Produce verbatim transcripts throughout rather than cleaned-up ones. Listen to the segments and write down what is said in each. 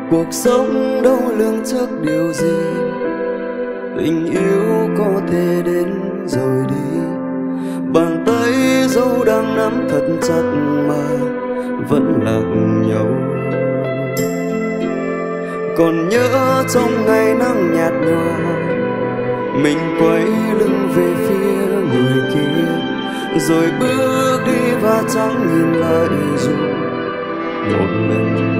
Cuộc sống đâu lường trước điều gì, tình yêu có thể đến rồi đi. Bàn tay dẫu đang nắm thật chặt mà vẫn lạc nhau. Còn nhớ trong ngày nắng nhạt nhòa, mình quay lưng về phía người kia, rồi bước đi và chẳng nhìn lại dù một lần.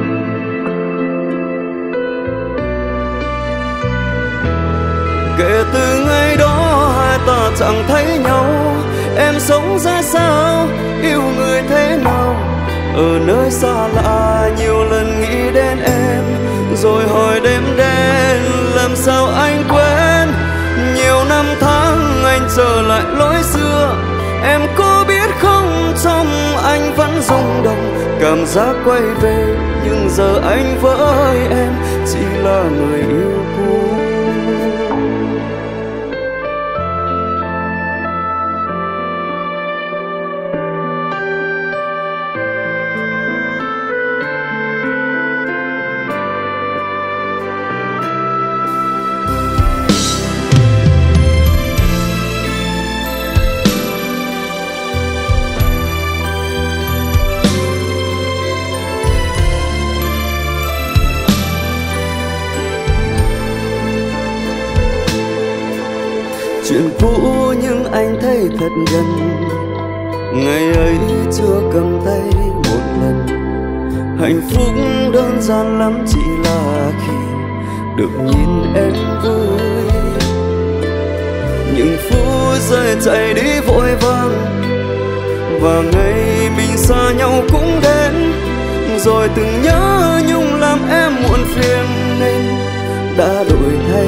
Kể từ ngày đó hai ta chẳng thấy nhau. Em sống ra sao, yêu người thế nào, ở nơi xa lạ nhiều lần nghĩ đến em, rồi hỏi đêm đen làm sao anh quên. Nhiều năm tháng anh trở lại lối xưa, em có biết không, trong anh vẫn rung động. Cảm giác quay về nhưng giờ anh với em chỉ là người yêu cũ. Chuyện cũ nhưng anh thấy thật gần, ngày ấy chưa cầm tay một lần. Hạnh phúc đơn giản lắm chỉ là khi được nhìn em vui. Những phút giây chạy đi vội vàng, và ngày mình xa nhau cũng đến. Rồi từng nhớ nhung làm em muộn phiền nên đã đổi thay.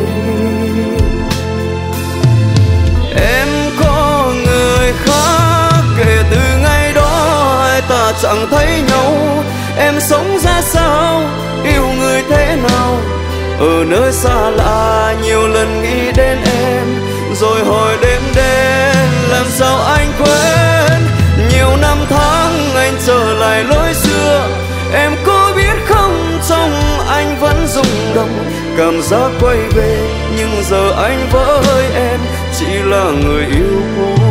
Em có người khác, kể từ ngày đó hai ta chẳng thấy nhau. Em sống ra sao, yêu người thế nào, ở nơi xa lạ nhiều lần nghĩ đến em, rồi hỏi đêm đen làm sao anh quên. Nhiều năm tháng anh trở lại lối xưa, em có biết không, trong anh vẫn rung động. Cảm giác quay về nhưng giờ anh với em chỉ là người yêu cũ.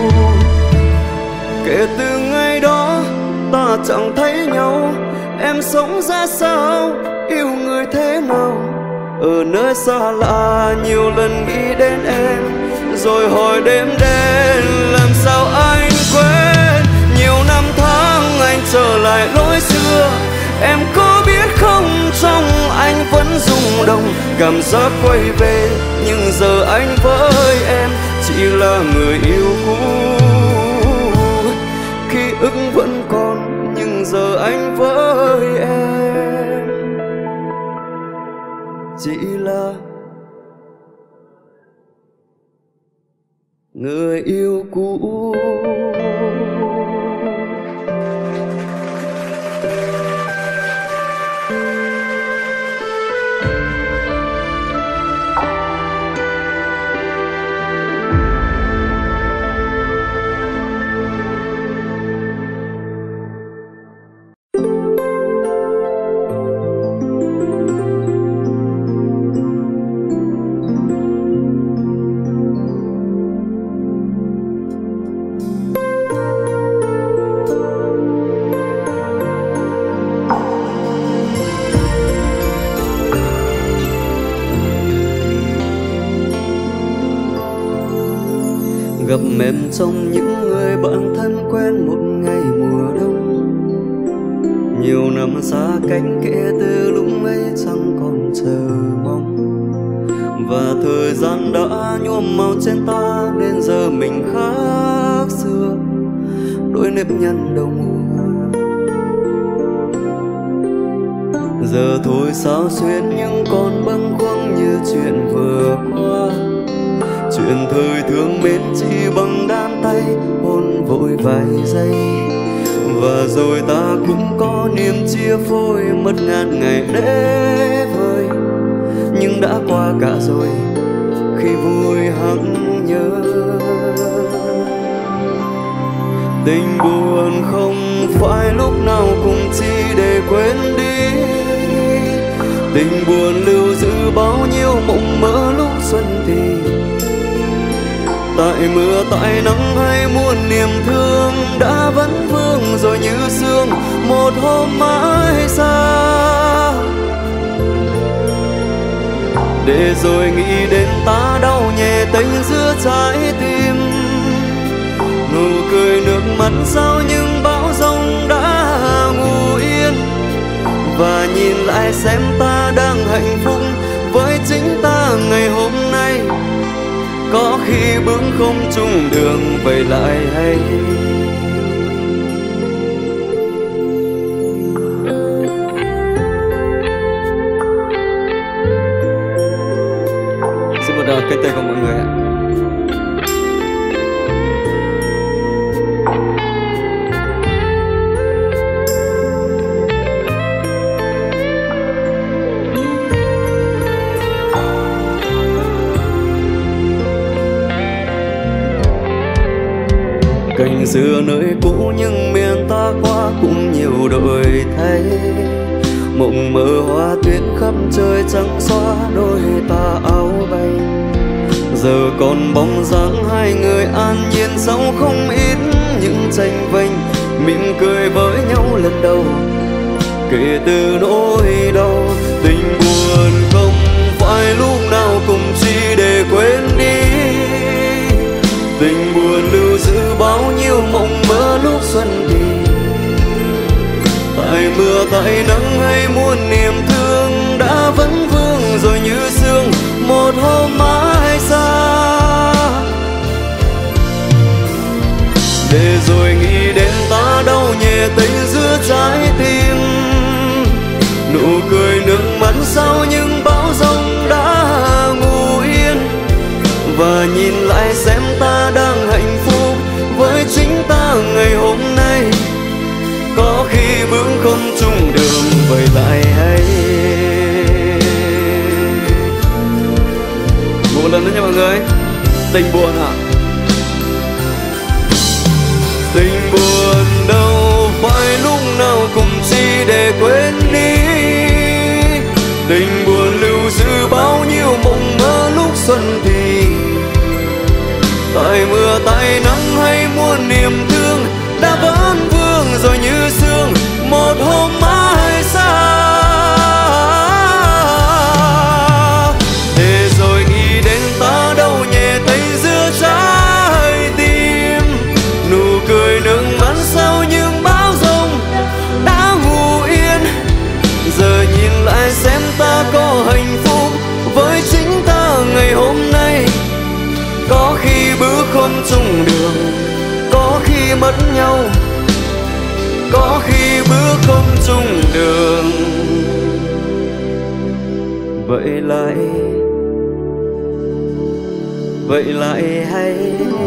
Kể từ ngày đó ta chẳng thấy nhau. Em sống ra sao, yêu người thế nào, ở nơi xa lạ nhiều lần nghĩ đến em, rồi hỏi đêm đen làm sao anh quên. Nhiều năm tháng anh trở lại lối xưa, em có biết không, trong anh vẫn rung động. Cảm giác quay về nhưng giờ anh với em chỉ là người yêu cũ. Ký ức vẫn còn nhưng giờ anh với em chỉ là người yêu cũ. Gặp em trong những người bạn thân quen một ngày mùa đông. Nhiều năm xa cách kể từ lúc ấy chẳng còn chờ mong. Và thời gian đã nhuộm màu trên ta, đến giờ mình khác xưa, đôi nếp nhăn đầu mùa. Giờ thôi sao xuyên nhưng còn bâng khuâng như chuyện vừa qua. Chuyện thời thương mến chỉ bằng đám tay hôn vội vài giây. Và rồi ta cũng có niềm chia phôi, mất ngàn ngày để vơi. Nhưng đã qua cả rồi, khi vui hằng nhớ. Tình buồn không phải lúc nào cùng chỉ để quên đi. bao nhiêu mộng mơ lúc xuân thì. Tại mưa tại nắng hay muôn niềm thương đã vẫn vương rồi như sương một hôm mãi xa. Để rồi nghĩ đến ta đau nhẹ tênh giữa trái tim, nụ cười nước mắt sao nhưng bão giông đã ngủ yên. Và nhìn lại xem ta đang hạnh phúc với chính ta ngày hôm nay. Có khi bước không chung đường vậy lại hay. Xin một đợt cái tay của mọi người ạ. Cành xưa nơi cũ nhưng miền ta qua cũng nhiều đổi thay. Mộng mơ hoa tuyết khắp trời trắng xóa đôi ta áo bay. Giờ còn bóng dáng hai người an nhiên sống không ít những tranh vênh. Mỉm cười với nhau lần đầu kể từ nỗi đau. Tình buồn không phải lúc nào cùng chỉ để quên đi. Tình buồn lưu giữ bao nhiêu mộng mơ lúc xuân thì. Tại mưa tại nắng hay muôn niềm thương đã vẫn vương rồi như sương một hôm mãi xa. Để rồi nghĩ đến ta đau nhẹ tênh giữa trái tim, nụ cười nước mắt sao nhưng bão giông đã ngủ yên. Và nhìn lại xem ta đang hạnh phúc với chính ta ngày hôm nay. Có khi bước không chung đường vậy lại hay. Một lần nữa nha mọi người. Tình buồn à? Tình buồn đâu phải lúc nào cùng chỉ để quên đi. Tình buồn lưu giữ bao nhiêu mộng mơ lúc xuân thì. Tại mưa tại nắng hay muôn niềm thương đã vẫn vương rồi như sương một hôm mãi xa. Để rồi nghĩ đến ta đau nhẹ tay giữa trái tim, nụ cười nước mắt sao nhưng bão giông đã ngủ yên. Giờ nhìn lại xem ta có hạnh phúc với chính ta ngày hôm nay. Có khi bước không chung đường, có khi mất nhau, có khi bước không chung đường vậy lại vậy lại hay.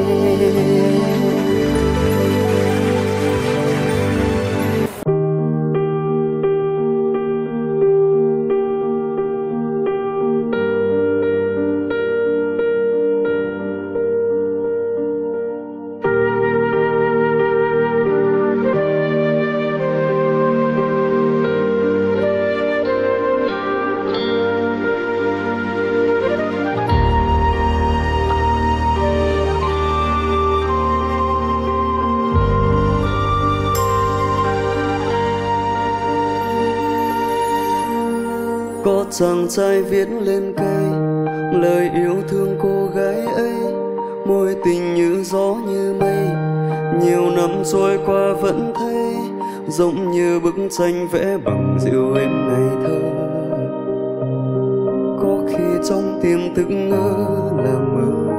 Có chàng trai viết lên cây lời yêu thương cô gái ấy, môi tình như gió như mây. Nhiều năm trôi qua vẫn thấy giống như bức tranh vẽ bằng dịu êm ngày thơ. Có khi trong tim thức ngỡ là mơ,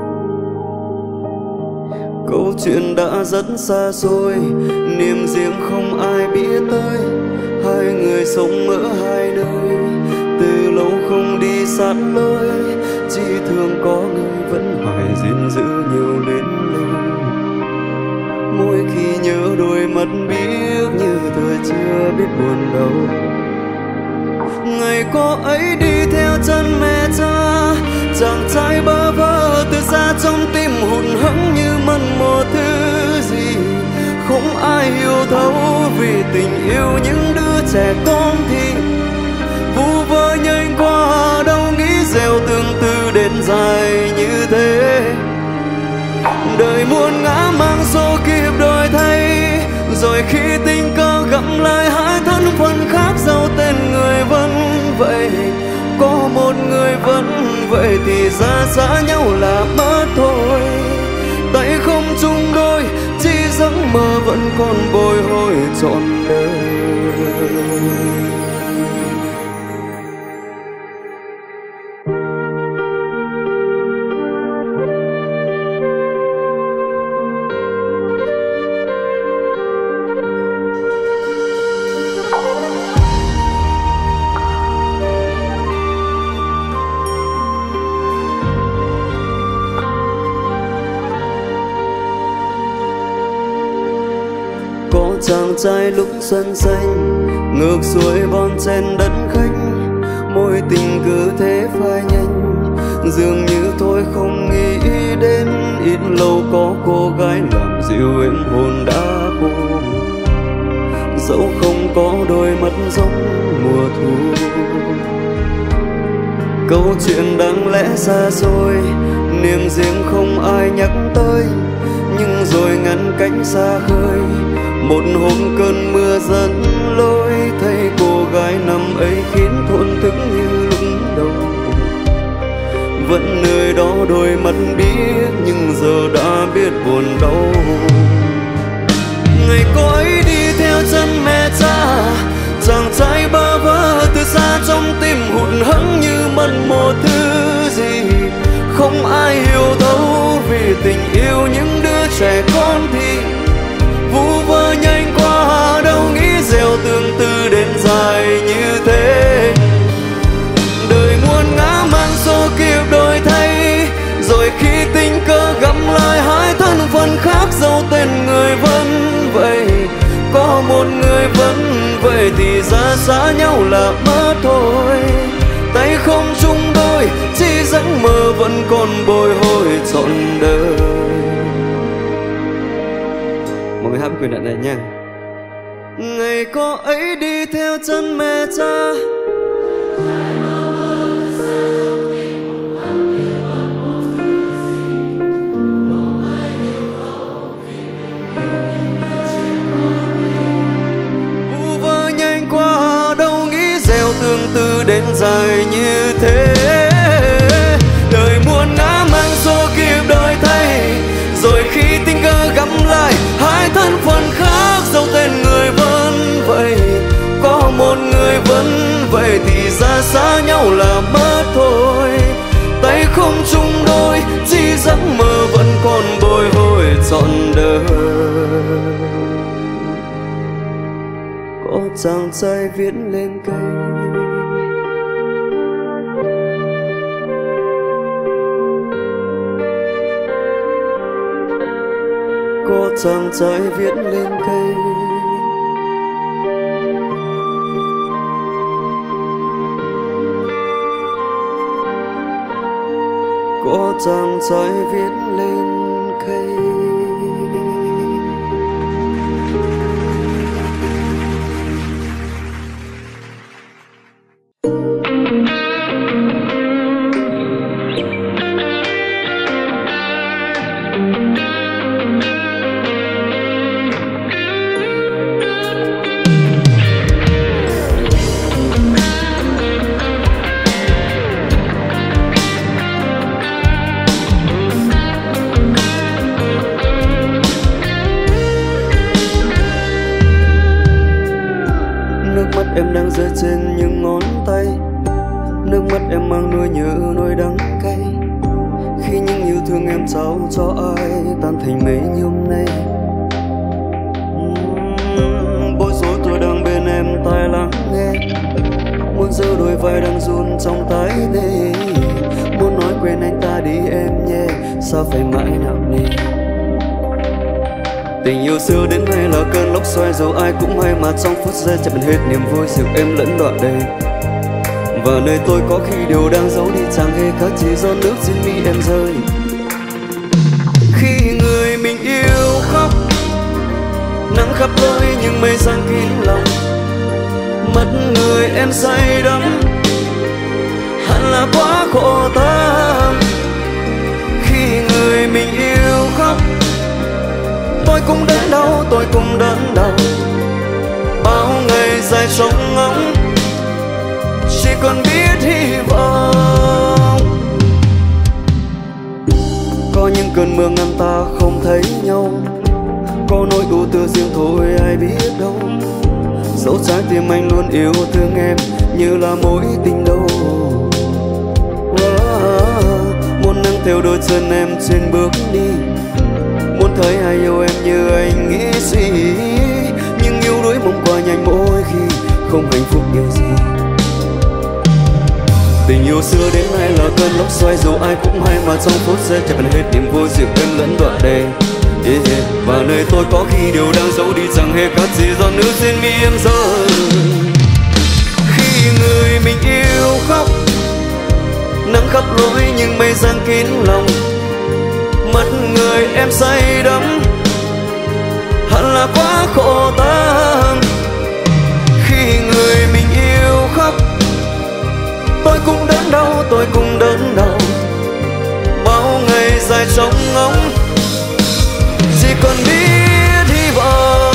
câu chuyện đã rất xa xôi, niềm riêng không ai biết tới. Hai người sống ở hai nơi, từ lâu không đi sát lối. Chỉ thương có người vẫn hoài gìn giữ nhiều đến lâu. Mỗi khi nhớ đôi mắt biếc như tôi chưa biết buồn đâu. Ngày cô ấy đi theo chân mẹ cha, chàng trai bơ vơ từ xa trong tim hụt hẫng như mất một thứ gì không ai hiểu thấu. Vì tình yêu những đứa trẻ con thì vu vơ nhanh qua, đâu nghĩ gieo tương tư đến dài như thế. Đời muôn ngã mang số kiếp đổi thay, rồi khi tình cờ gặp lại hai thân phận khác giấu tên người vẫn vậy. Có một người vẫn vậy thì ra xa nhau là mất thôi. Tay không chung đôi, chỉ giấc mơ vẫn còn bồi hồi trọn đời. Chàng trai lúc xuân xanh ngược xuôi bon trên đất khách, mối tình cứ thế phai nhanh, dường như thôi không nghĩ đến. Ít lâu có cô gái làm dịu êm hồn đã khô, dẫu không có đôi mắt giống mùa thu. Câu chuyện đáng lẽ xa xôi, niềm riêng không ai nhắc tới, nhưng rồi ngăn cánh xa khơi. Một hôm cơn mưa dẫn lối, thấy cô gái năm ấy khiến thổn thức như lúc đầu. Vẫn nơi đó đôi mắt biết, nhưng giờ đã biết buồn đau. Ngày cô ấy đi theo chân mẹ cha, chàng trai bơ vơ từ xa trong tim hụt hẫng như mất một thứ gì. Không ai hiểu thấu vì tình yêu những đứa trẻ con thì vu vơ nhanh qua, đâu nghĩ gieo tương tư đến dài như thế. Đời muôn ngã mang số kiếp đổi thay, rồi khi tình cờ gặp lại hai thân phận khác giấu tên người vẫn vậy. Có một người vẫn vậy thì ra xa nhau là mất thôi. Tay không chung đôi, chỉ giấc mơ vẫn còn bồi hồi trọn đời. Mọi người hát quyền đoạn này nha. Ngày cô ấy đi theo chân mẹ cha, vu vơ nhanh qua, đâu nghĩ gieo tương tư đến dài như thế. Đời muôn ngã mang số kiếp đổi thay, rồi khi tình cờ gặp lại hai thân phận khác giấu tên người vẫn vậy. Có một người vẫn vậy thì ra xa nhau là mất thôi. Tay không chung đôi, chỉ giấc mơ vẫn còn bồi hồi trọn đời. Có chàng trai viết lên cây, có chàng trai viết lên cây. Có chàng trai viết lên cây. Em đang rơi trên những ngón tay, nước mắt em mang nỗi nhớ nỗi đắng cay. Khi những yêu thương em trao cho ai tan thành mây như hôm nay. uhm, Bối rối tôi đang bên em tai lắng nghe, muốn giơ đôi vai đang run trong tay đây. Muốn nói quên anh ta đi em nhé, sao phải mãi nặng nề. Tình yêu xưa đến nay là cơn lốc xoáy, dẫu ai cũng hay mà trong phút giây chợt hết niềm vui, dịu em lẫn đoạn đầy. Và nơi tôi có khi điều đang giấu đi chẳng hề khác, chỉ do nước trên mi em rơi. Khi người mình yêu khóc, nắng khắp lối nhưng mây giăng kín lòng. Mất người em say đắm, hẳn là quá khổ tâm. Khi người mình yêu khóc, tôi cũng đớn đau, tôi cũng đớn đau. Bao ngày dài trống ngóng, chỉ còn biết hy vọng. Có những cơn mưa ngăn ta không thấy nhau, có nỗi ưu tư riêng thôi ai biết đâu. Dẫu trái tim anh luôn yêu thương em như là mối tình đầu. Muốn nâng theo đôi chân em trên bước đi, muốn thấy ai yêu em như anh nghĩ gì. Nhưng yêu đuối mong qua nhanh mỗi khi không hạnh phúc điều gì. Tình yêu xưa đến nay là cơn lốc xoáy, dù ai cũng hay mà trong phút giây chẳng cần hết niềm vui dịu êm lẫn đoạn đầy. Yeah, yeah. Và nơi tôi có khi điều đang giấu đi chẳng hề cắt gì giọt nước trên mi em rơi. Khi người mình yêu khóc, nắng khắp lối nhưng mây giăng kín lòng. Mất người em say đắm, hẳn là quá khổ tâm. Khi người mình yêu khóc, tôi cũng đớn đau, tôi cũng đớn đau. Bao ngày dài trống ngóng, chỉ còn biết hy vọng.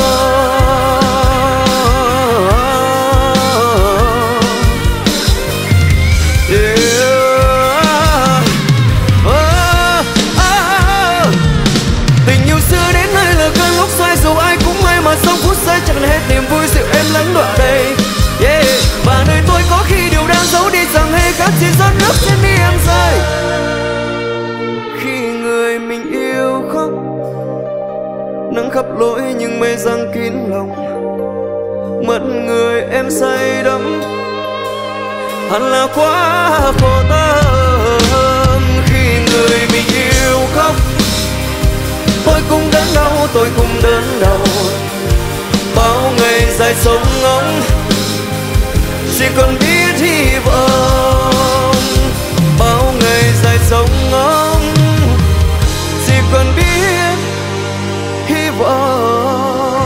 Yeah. Ah, ah. Tình yêu xưa đến nay là cơn lốc xoáy, dù ai cũng may mà trong phút giây chẳng hết niềm vui dịu êm lẫn đoạn đầy. Yeah. Và nơi tôi có khi điều đang giấu đi chẳng hề cắt chỉ giọt nước trên mi em rơi. Khi người mình yêu khóc, nắng khắp lối nhưng mây giăng kín lòng. Mất người em say đắm, hẳn là quá khổ tâm. Khi người mình yêu khóc, tôi cũng đớn đau, tôi cũng đớn đau. Bao ngày dài trống ngóng, chỉ còn biết hy vọng. Bao ngày dài trống ngóng, chỉ còn biết hy vọng.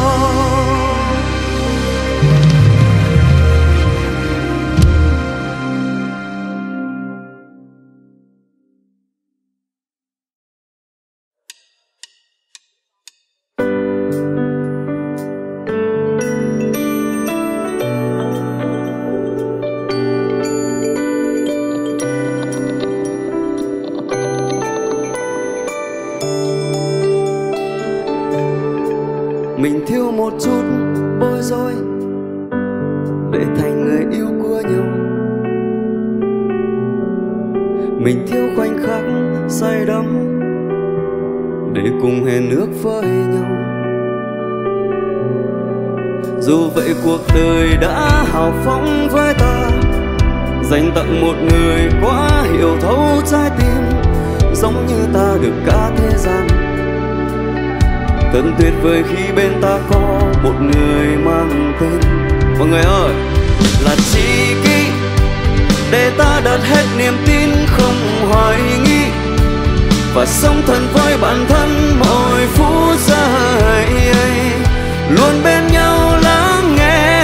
Mình thiếu một chút bối rối để thành người yêu của nhau. Mình thiếu khoảnh khắc say đắm để cùng hẹn ước với nhau. Dù vậy cuộc đời đã hào phóng với ta, dành tặng một người quá hiểu thấu trái tim, giống như ta được cả thế gian. Thật tuyệt vời khi bên ta có một người mang tên. Mọi người ơi, là tri kỷ để ta đặt hết niềm tin không hoài nghi, và sống thật với bản thân mỗi phút giây. Luôn bên nhau lắng nghe.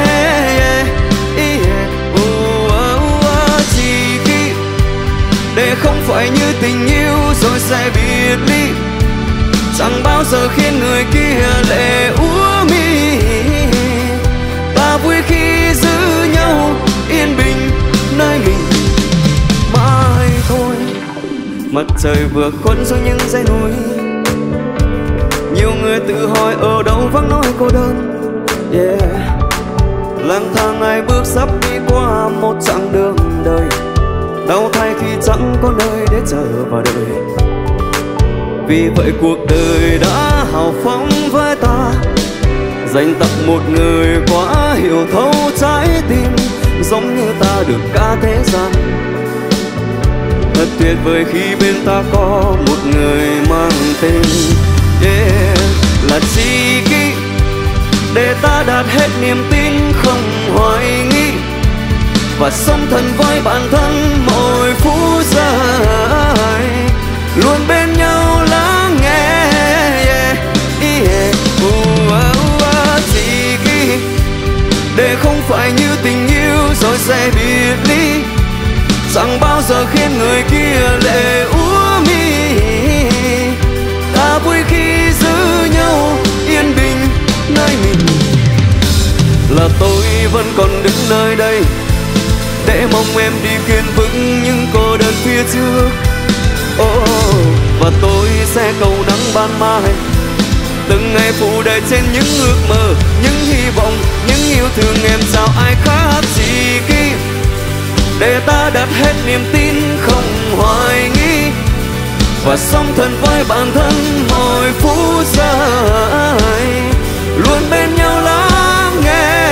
Tri kỷ để không phải như tình yêu rồi sẽ biệt ly, chẳng bao giờ khiến người kia lệ úa mi. Ta vui khi giữ nhau yên bình nơi mình mãi thôi. Mặt trời vừa khuất xuống những dãy núi, nhiều người tự hỏi ở đâu vắng nỗi cô đơn. Yeah. Lang thang ai bước sắp đi qua một chặng đường đời, đau thay khi chẳng có nơi để chờ và đợi. Vì vậy cuộc đời đã hào phóng với ta, dành tặng một người quá hiểu thấu trái tim, giống như ta được cả thế gian. Thật tuyệt vời khi bên ta có một người mang tên. Yeah. Là tri kỷ để ta đặt hết niềm tin không hoài nghi, và sống thân với bản thân mỗi phút giây. Luôn bên nhau lắng nghe. Yeah. Yeah. Uh, uh, uh, tri kỷ để không phải như tình yêu rồi sẽ biệt ly, chẳng bao giờ khiến người kia lệ úa mi. Ta vui khi giữ nhau yên bình nơi mình, là tôi vẫn còn đứng nơi đây để mong em đi kiên vững những cô đơn phía trước. Oh, và tôi sẽ cầu nắng ban mai, từng ngày phủ đầy trên những ước mơ, những hy vọng, những yêu thương em sao ai khác gì khi để ta đặt hết niềm tin không hoài nghi, và sống thân với bản thân mỗi phút giây, luôn bên nhau lắng nghe.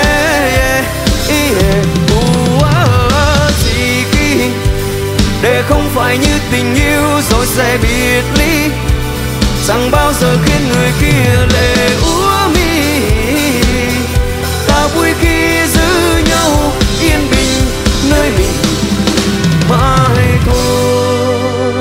Chỉ khi để không phải như tình yêu rồi sẽ biệt ly, chẳng bao giờ khiến người kia lệ úa mi. Ta vui khi giữ nhau yên bình nơi mình mãi thôi.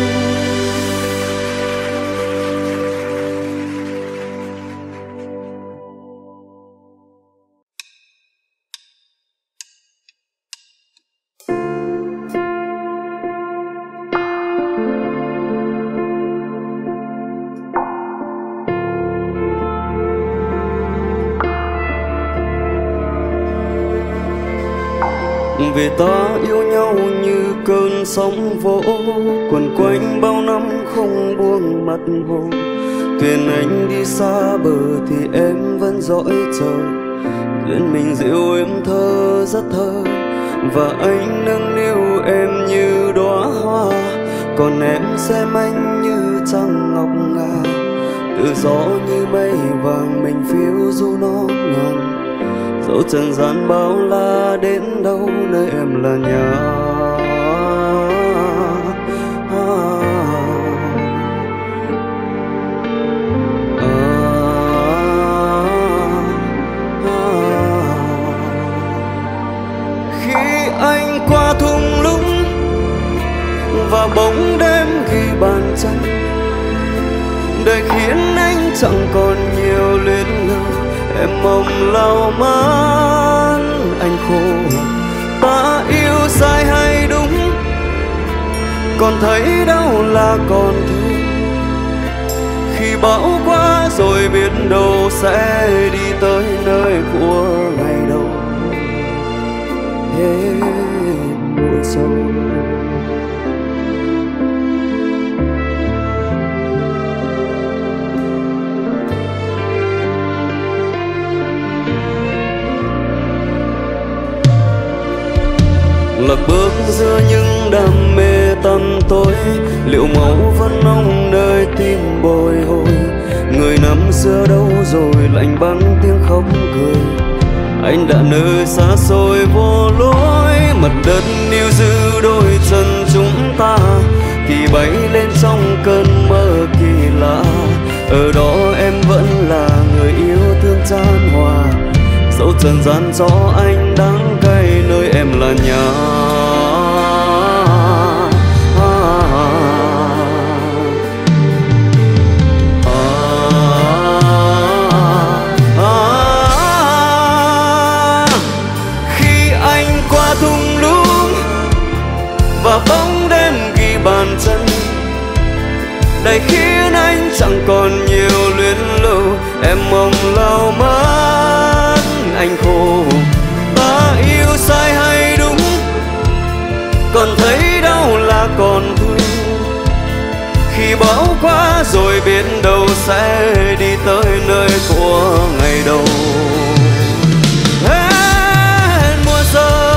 Vì ta yêu nhau như cơn sóng vỗ, quẩn quanh bao năm không buông mặt hồ. Thuyền anh đi xa bờ thì em vẫn dõi chờ, duyên mình dịu êm thơ rất thơ. Và anh nâng niu em như đóa hoa, còn em xem anh như trăng ngọc ngà. Tự gió như mây vàng mình phiêu du non ngàn, dẫu trần gian bao la đến đâu nơi em là nhà. À, à, à. Khi anh qua thung lũng và bóng đêm ghi bàn chân, đời khiến anh chẳng còn nhiều luyến lưu. Em mong lau mắt anh khô, ta yêu sai hay đúng, còn thấy đâu là còn thương. Khi bão qua rồi biết đâu sẽ đi tới nơi của ngày đầu hết muộn sâu. Lạc bước giữa những đam mê tăm tối, liệu máu vẫn nóng nơi tim bồi hồi. Người năm xưa đâu rồi lạnh băng tiếng khóc cười, anh đã nơi xa xôi vô lối. Mặt đất níu giữ đôi chân chúng ta thì bay lên trong cơn mơ kỳ lạ. Ở đó em vẫn là người yêu thương chan hòa, dẫu trần gian gió anh đắng cay nơi em là nhà. À, à, à. Khi anh qua thung lũng và bóng đêm ghi bàn chân, đầy khiến anh chẳng còn nhiều luyến lưu. Em mong lau mắt anh khô, ta yêu sai hay đúng, còn thấy đâu là còn thương. Khi bão qua rồi biết đâu sẽ đi tới nơi của ngày đầu hết mùa xuân.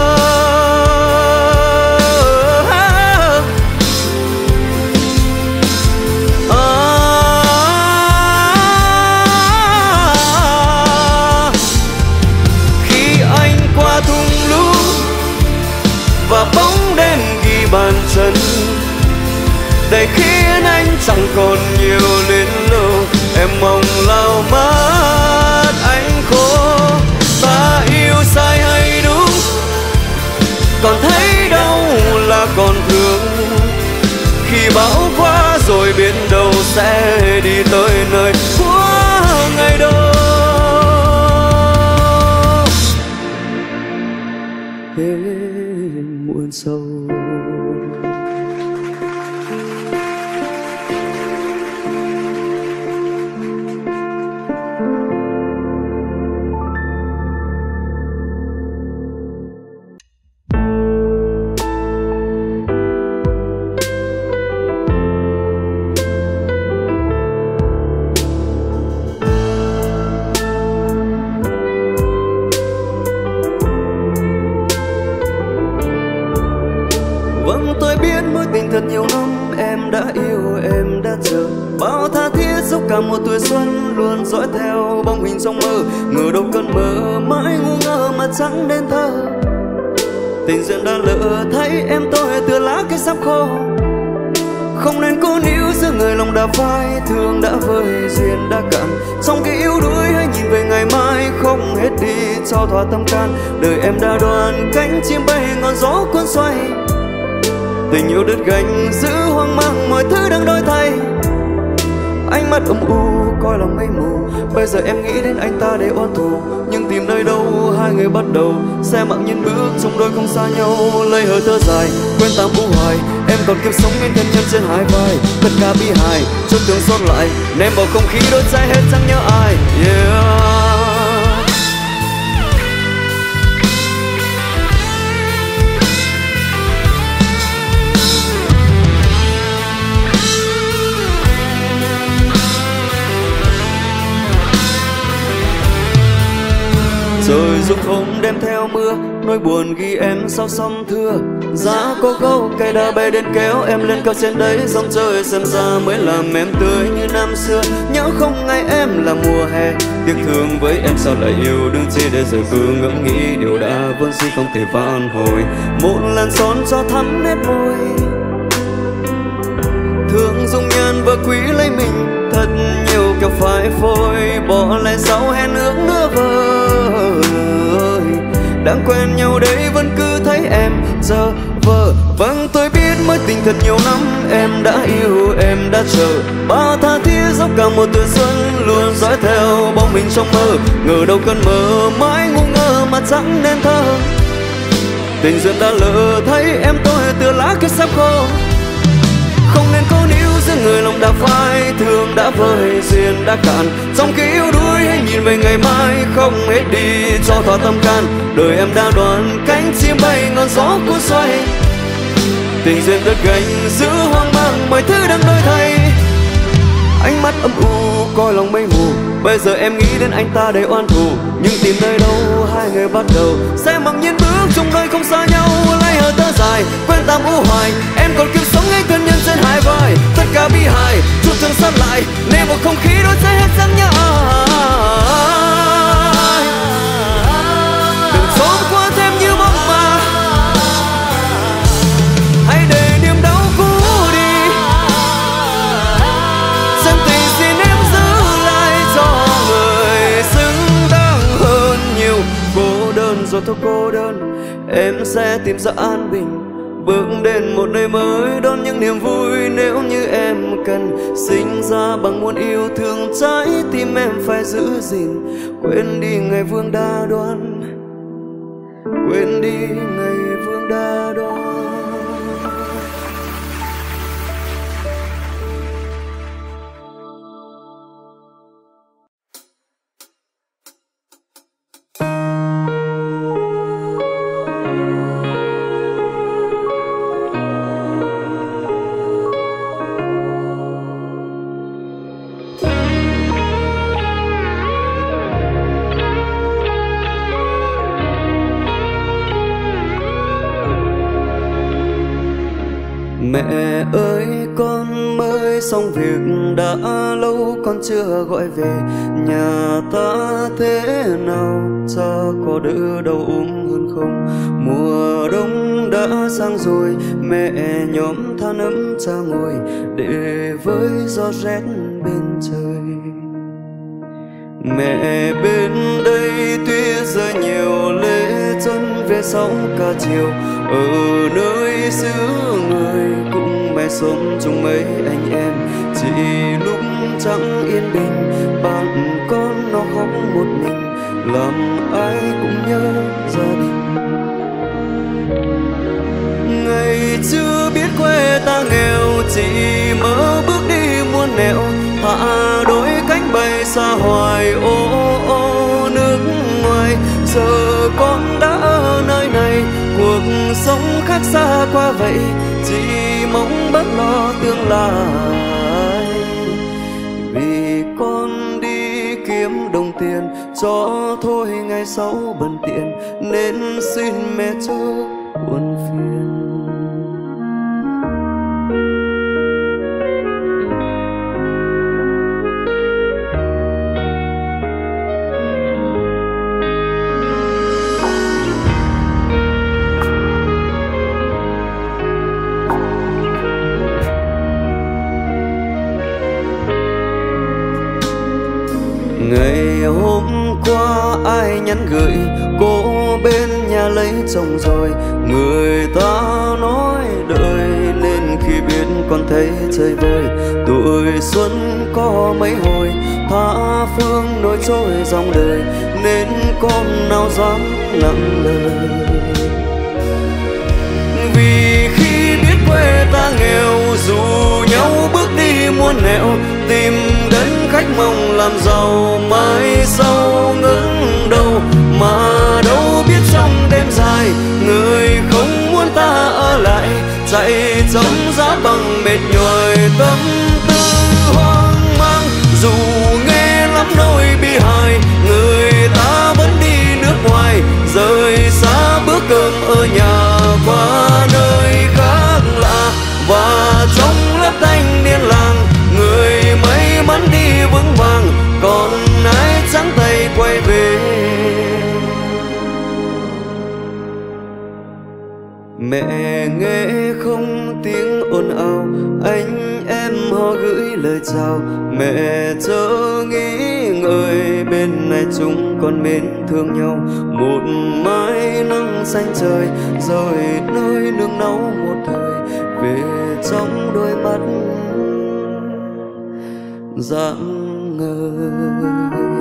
Và bóng đêm ghi bàn chân, để khiến anh chẳng còn nhiều luyến lưu. Em mong lau mắt anh khô, ta yêu sai hay đúng, còn thấy đâu là còn thương. Khi bão qua rồi biết đâu sẽ đi tới nơi của ngày đầu hết muộn sâu. Vâng tôi biết mối tình thật nhiều năm, em đã yêu em đã chờ, bao tha thiết suốt cả một tuổi xuân, luôn dõi theo bóng hình trong mơ. Ngờ đâu cơn mơ mãi ngu ngơ mà chẳng nên thơ. Tình duyên đã lỡ thấy em tôi từ lá cây sắp khô. Không nên cố níu giữa người lòng đã phai, thương đã vơi duyên đã cạn. Trong khi yếu đuối hãy nhìn về ngày mai, không hết đi cho thỏa tâm can. Đời em đã đoàn cánh chim bay ngọn gió cuốn xoay. Tình yêu đứt gánh giữ hoang mang, mọi thứ đang đổi thay. Ánh mắt âm u coi lòng mây mù, bây giờ em nghĩ đến anh ta để oan thù. Nhưng tìm nơi đâu hai người bắt đầu sẽ mặc nhiên bước trong đôi không xa nhau. Lấy hơi thở dài quên tạm u hoài, em còn kiếp sống nên thân nhân trên hai vai. Tất cả bi hài chốt thương xót lại, ném vào không khí đốt cháy hết chẳng nhớ ai. Yeah. Trời dục không đem theo mưa, nỗi buồn ghi em sao sông thưa. Giá có gấu cây đa bay đến kéo em lên cao trên đấy. Dòng trời xem ra mới làm em tươi như năm xưa. Nhớ không ngày em là mùa hè, tiếc thương với em sao lại yêu. Đừng chỉ để giờ cứ ngẫm nghĩ điều đã vốn dĩ không thể vãn hồi. Một lần son cho thắm nét môi, thương dung nhan và quý lấy mình. Thật nhiều kẻo phải phôi, bỏ lại sau hẹn ước nữa vời. Đang quen nhau đấy vẫn cứ thấy em giờ vờ. Vâng tôi biết mới tình thật nhiều năm, em đã yêu em đã chờ, bao tha thiết dốc cả một tuổi xuân, luôn dõi theo bóng mình trong mơ. Ngờ đâu cơn mơ mãi ngu ngơ mà chẳng nên thơ. Tình duyên đã lỡ thấy em tôi từ lá cây sắp khô. Không nên cố níu giữa người lòng đã phai, thương đã vơi duyên đã cạn. Trong khi yếu đuối hãy nhìn về ngày mai, không hết đi cho thỏa tâm can. Đời em đã đoàn cánh chim bay ngọn gió cuốn xoay. Tình duyên đứt gánh giữ hoang mang, mọi thứ đang đổi thay. Ánh mắt âm u coi lòng mây mù, bây giờ em nghĩ đến anh ta để oan thù. Nhưng tìm nơi đâu hai người bắt đầu sẽ mặc nhiên bước trong đôi không xa nhau. Lấy hơi thở dài quên tạm u hoài, em còn kiếp sống ngay thân nhân trên hai vai. Tất cả bi hài chút thương xót lại, nên một không khí đốt cháy hết chẳng nhớ ai. Đừng trốn qua thêm như bóng ma, hãy để niềm đau cũ đi. Chân tình xin em giữ lại cho người xứng đáng hơn nhiều. Cô đơn rồi thôi cô đơn, em sẽ tìm ra an bình, bước đến một nơi mới đón những niềm vui. Nếu như em cần, sinh ra bằng muôn yêu thương, trái tim em phải giữ gìn. Quên đi ngày vương đa đoan, quên đi ngày vương đa đoan. Mẹ ơi con mới xong việc đã lâu con chưa gọi về. Nhà ta thế nào cha có đỡ đau ốm hơn không? Mùa đông đã sang rồi, mẹ nhóm than ấm cha ngồi để với gió rét bên trời. Mẹ bên đây tuy rơi nhiều lệ chân về sau cả chiều. Ở nơi xứ người cũng mẹ sống chung mấy anh em. Chỉ lúc chẳng yên bình, bạn con nó khóc một mình, làm ai cũng nhớ gia đình. Ngày chưa biết quê ta nghèo, chỉ mơ bước đi muôn nẻo. Hạ đôi cánh bay xa hoài ô ô nước ngoài. Giờ con đã ở nơi này, cuộc sống khác xa qua vậy. Chỉ mong bớt lo tương lai, vì con đi kiếm đồng tiền cho thôi ngày sau bần tiện, nên xin mẹ chớ buồn phiền. tay nhắn gửi cô bên nhà lấy chồng rồi. Người ta nói đời nên khi biết con thấy chơi vơi. Tuổi xuân có mấy hồi tha phương nổi trôi dòng đời, nên con nào dám nặng lời. Vì khi biết quê ta nghèo, dù nhau bước đi muôn nẻo, tìm đến khách mong làm giàu mai sau ngẩng đầu. Mà đâu biết trong đêm dài người không muốn ta ở lại, chạy chống giá bằng mệt nhoài tâm tư hoang mang. Dù nghe lắm nỗi bi hài, người ta vẫn đi nước ngoài, rời xa bữa cơm ở nhà qua nơi khác lạ. Và trong lớp thanh niên làng, người may mắn đi vững vàng, còn ai trắng tay quay về. Mẹ nghe không tiếng ồn ào, anh em họ gửi lời chào. Mẹ chớ nghĩ ngợi, bên này chúng con mến thương nhau. Một mái nắng xanh trời, rồi nơi nương náu một thời, về trong đôi mắt dạng ngời.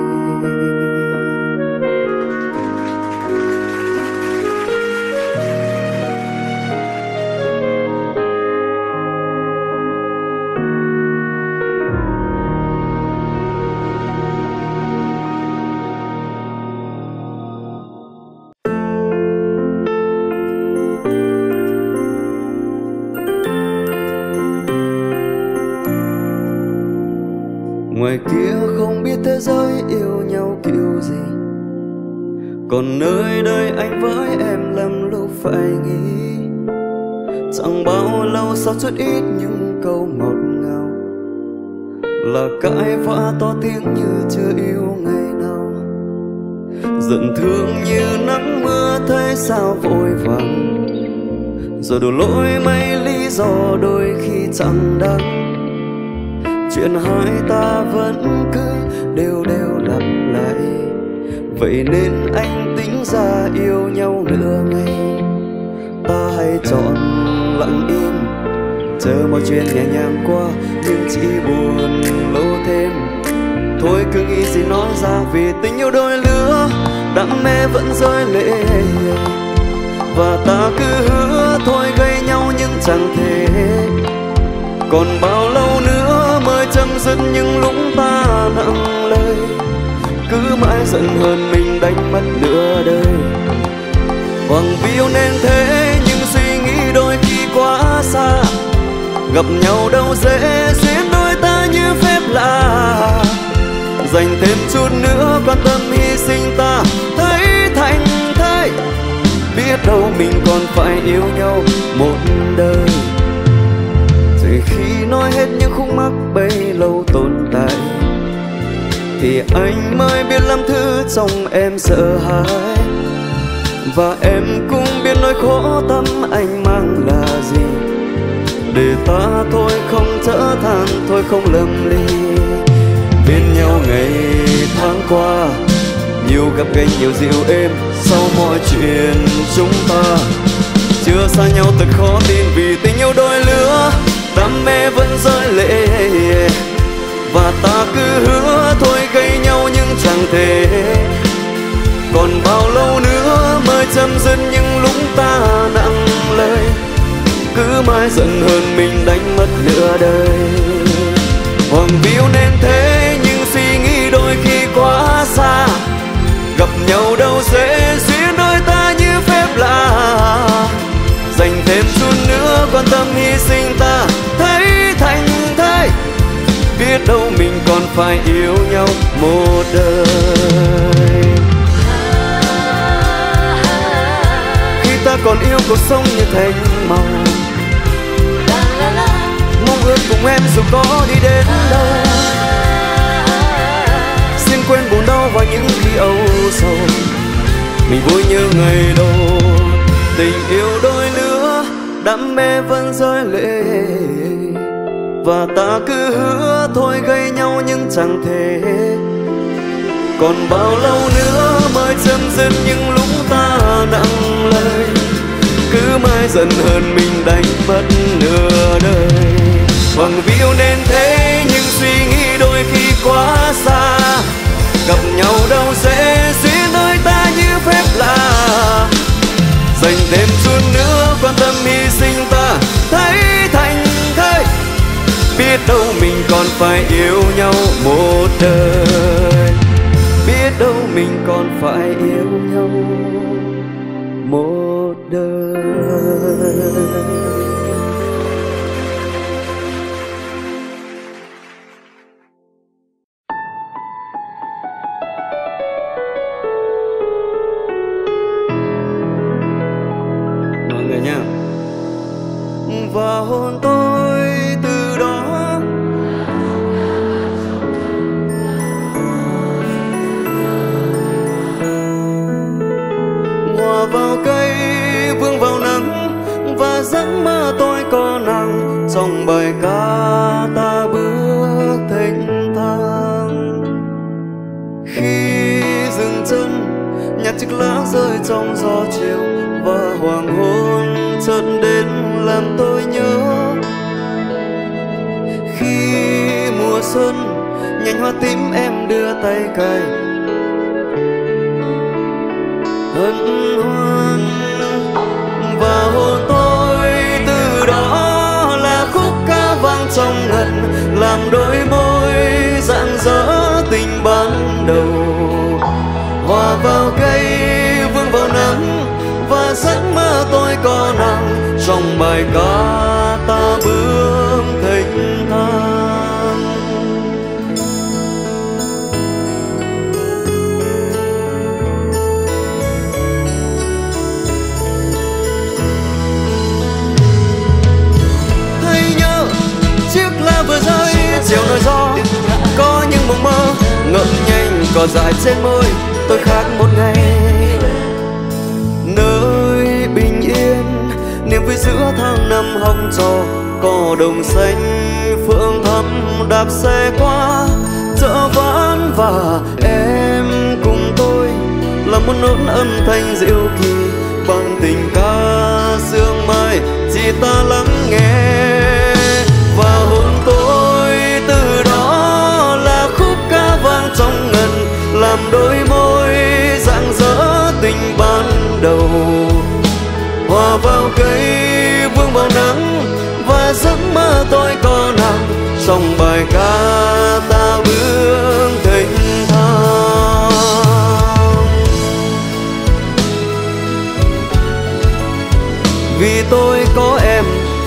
Ngoài kia không biết thế giới yêu nhau kiểu gì, còn nơi đây anh với em lắm lúc phải nghĩ. Chẳng bao lâu sau chút ít những câu ngọt ngào, là cãi vã to tiếng như chưa yêu ngày nào. Giận thương như nắng mưa thấy sao vội vàng, rồi đổ lỗi mấy lý do đôi khi chẳng đáng. Chuyện hai ta vẫn cứ đều đều lặp lại, vậy nên anh tính ra yêu nhau nửa ngày. Ta hay chọn lặng im, chờ mọi chuyện nhẹ nhàng qua, nhưng chỉ buồn lâu thêm. Thôi cứ nghĩ gì nói ra, vì tình yêu đôi lứa đam mê vẫn rơi lệ. Và ta cứ hứa thôi gây nhau nhưng chẳng thể. Còn bao lâu nữa mới chấm dứt những lúc ta nặng lời, cứ mãi giận hơn mình đánh mất nửa đời. Hoàng vì yêu nên thế, nhưng suy nghĩ đôi khi quá xa. Gặp nhau đâu dễ, duyên đôi ta như phép lạ. Dành thêm chút nữa quan tâm hy sinh ta thấy thành thơi. Biết đâu mình còn phải yêu nhau một đời. Rồi khi nói hết những khúc mắc bấy lâu tồn tại, thì anh mới biết lắm thứ trong em sợ hãi. Và em cũng biết nỗi khổ tâm anh mang là gì, để ta thôi không trở than, thôi không lầm ly. Bên nhau ngày tháng qua, nhiều gặp gành nhiều dịu êm. Sau mọi chuyện chúng ta chưa xa nhau thật khó tin, vì tình yêu đôi lứa đam mê vẫn rơi lệ. Và ta cứ hứa thôi gây nhau nhưng chẳng thể. Còn bao lâu nữa mới chấm dứt những lúc ta nặng lời, cứ mãi giận hơn mình đánh mất nửa đời. Hoàng vì yêu nên thế, nhưng suy nghĩ đôi khi quá xa. Gặp nhau đâu dễ, duyên đôi ta như phép lạ. Dành thêm chút nữa quan tâm hy sinh ta thấy thành thơi. Biết đâu mình còn phải yêu nhau một đời. Khi ta còn yêu cuộc sống như thành màu, mong ước cùng em dù có đi đến đâu. Xin quên buồn đau và những khi âu sầu, mình vui như ngày đầu. Tình yêu đôi lứa đam mê vẫn rơi lệ. Và ta cứ hứa thôi gây nhau nhưng chẳng thể. còn bao lâu nữa mới chấm dứt những lúc ta nặng lời, cứ mãi giận hơn mình đánh mất nửa đời. Bằng vì yêu nên thế nhưng suy nghĩ đôi khi quá xa, gặp nhau đâu dễ duyên đôi ta như phép lạ. Dành thêm chút nữa quan tâm hy sinh ta thấy thành thơi, biết đâu mình còn phải yêu nhau một đời, biết đâu mình còn phải yêu nhau một đời. Mọi người nha. Và hôn tôi từ đó hòa vào cây, vương vào nắng, và giấc mơ tôi có nắng trong bài ca ta bước thênh thang. Khi dừng chân nhặt chiếc lá rơi trong gió chiều, và hoàng hôn chợt đến làm tôi nhớ. Khi mùa xuân nhành hoa tím em đưa tay cài hân hoan, và hôn tôi từ đó là khúc ca vang trong ngần, làm đôi môi rạng rỡ tình ban đầu. Hòa vào cây, vương vào nắng, và giấc mơ tôi có nắng trong bài ca ta bước thênh thang. Hay nhớ chiếc lá vừa rơi chiều nỗi gió, có những mộng mơ ngậm nhanh cỏ dại trên môi. Tôi khát một ngày nơi bình yên, niềm vui giữa tháng năm học trò, cỏ đồng xanh phượng thắm đạp xe qua chợ ván, và em cùng tôi là một nốt âm thanh diệu kỳ bằng tình ca sương mai chỉ ta lắng nghe. Và hôn tôi từ đó là khúc ca vang trong ngần, làm đôi môi rạng rỡ tình ban đầu. Hòa vào cây, vương vào nắng, và giấc mơ tôi có nắng trong bài ca ta bước thênh thang. Vì tôi có em,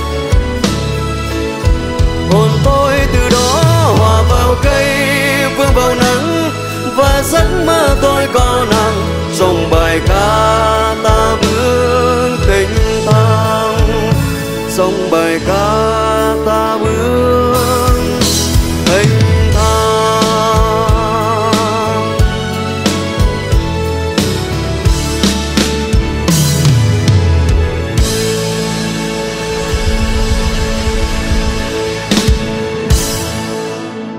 hồn tôi từ đó hòa vào cây, vương vào nắng, và giấc mơ